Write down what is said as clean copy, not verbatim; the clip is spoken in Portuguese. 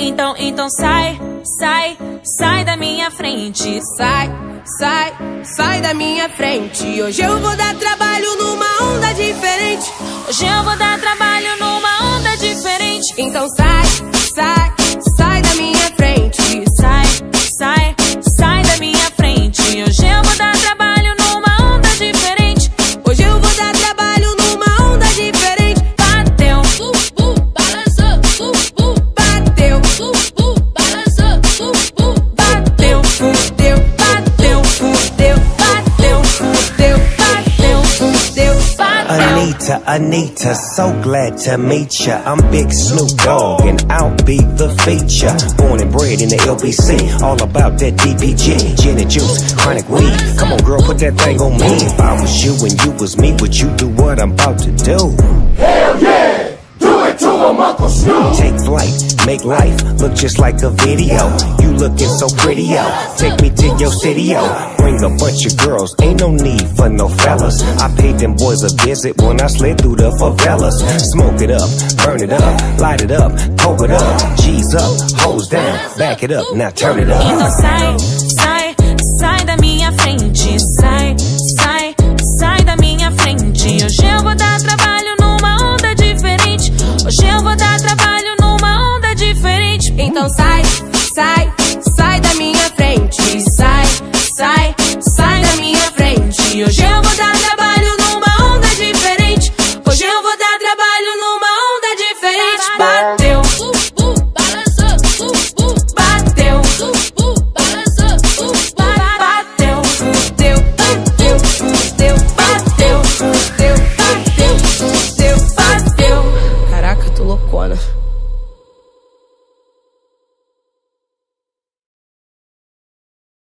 Então sai, sai, sai da minha frente. Sai, sai, sai da minha frente. Hoje eu vou dar trabalho numa onda diferente. Hoje eu vou dar trabalho numa onda diferente. Então sai, sai, sai da minha frente. Sai, sai, sai da minha frente. Hoje eu vou dar trabalho numa onda diferente. Hoje eu vou dar trabalho numa onda diferente. Bateu, balançou, bateu, balançou, bateu, fudeu, bateu, fudeu, bateu, fudeu, bateu, fudeu. Anita, so glad to meet ya. I'm Big Snoop Dogg and I'll be the feature. Born and bred in the LBC, all about that DPG, gin and juice, chronic weed. Come on girl, put that thing on me. If I was you and you was me, would you do what I'm about to do? Hell yeah! Do it to him, Uncle Snoop! Take flight, make life look just like a video. You looking so pretty, yo. Take me to your city, yo. Bring a bunch of girls, ain't no need for no fellas. I paid them boys a visit when I slid through the favelas. Smoke it up, burn it up, light it up, coke it up. G's up, hoes down, back it up, now turn it up. Então sai, sai, sai da minha frente. Sai, sai, sai da minha frente. Hoje eu vou dar trabalho numa onda diferente. Hoje eu vou dar trabalho numa onda diferente. Então sai,